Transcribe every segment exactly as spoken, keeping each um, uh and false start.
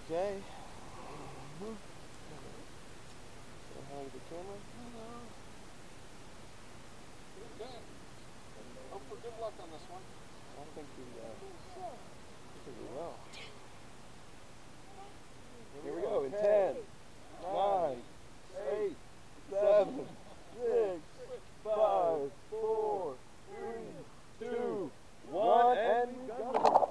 Okay. Mm-hmm. Say hi to the camera. Hello. Okay. Hope for good luck on this one. I think we, uh, I think we will. Here we go in ten, nine, eight, seven, six, five, four, three, two, one, and go.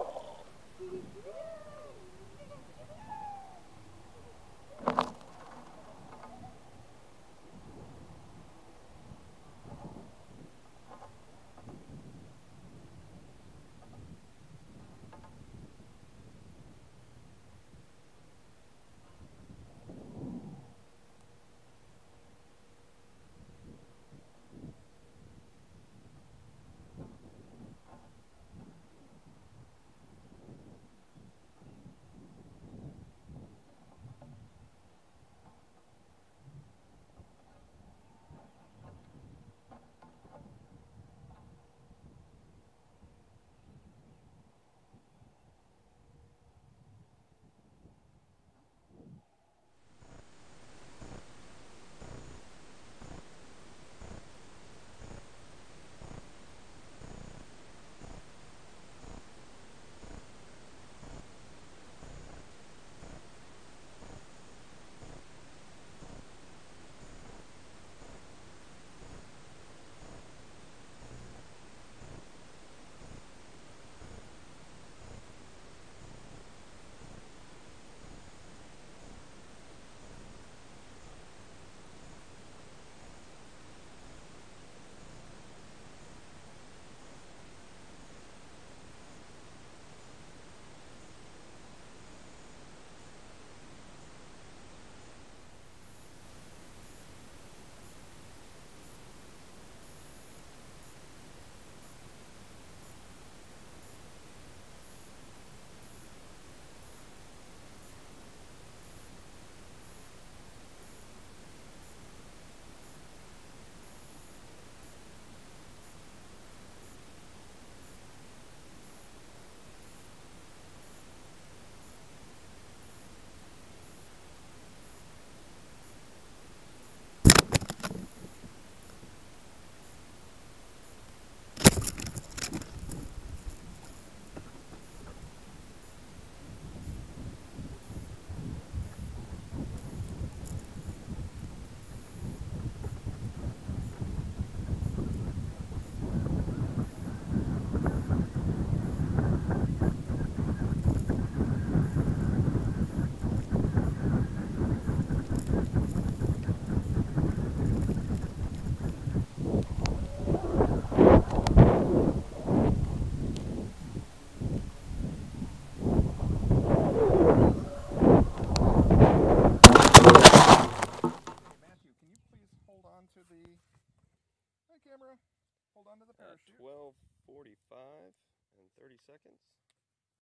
To the hey, camera, hold on to the At parachute. twelve forty-five and thirty seconds.